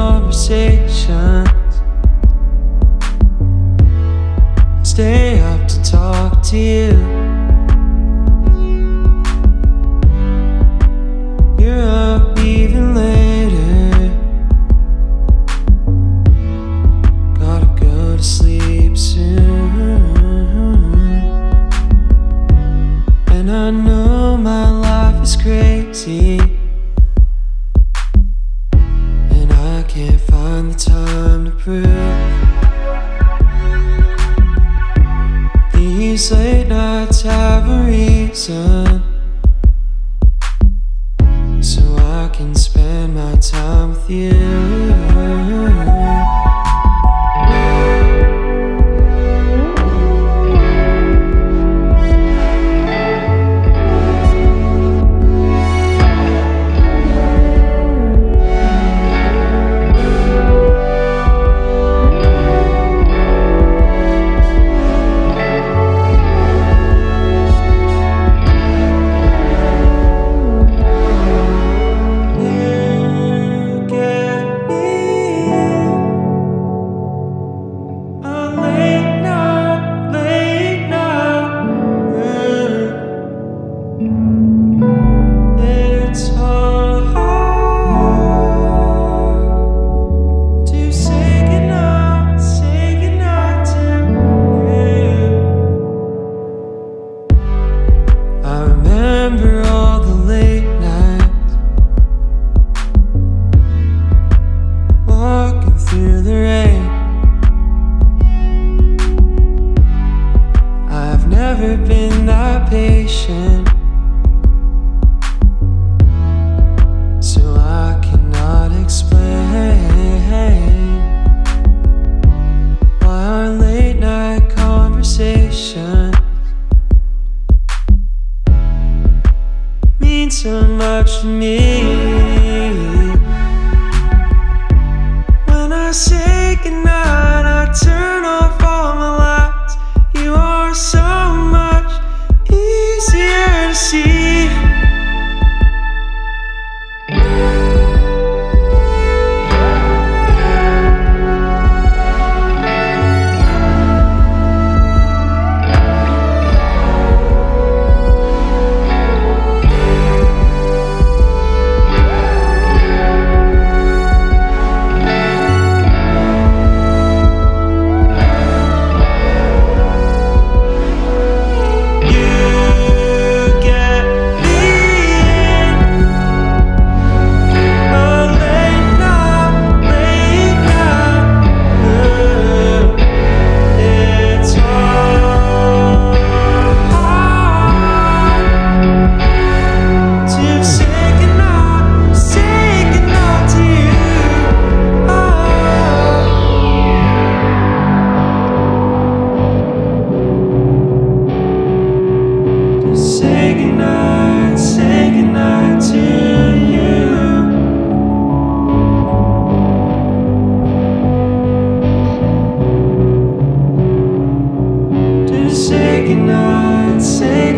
conversations, stay up to talk to you. You're up even later, gotta go to sleep soon. And I know my life is crazy, and I can't find the time to prove these late nights have a reason, so I can spend my time with you. Never been that patient, so I cannot explain why our late night conversations mean so much to me. When I say goodnight, I turn off all my lights. You are so much easier to see. Say goodnight to you. Just say goodnight, say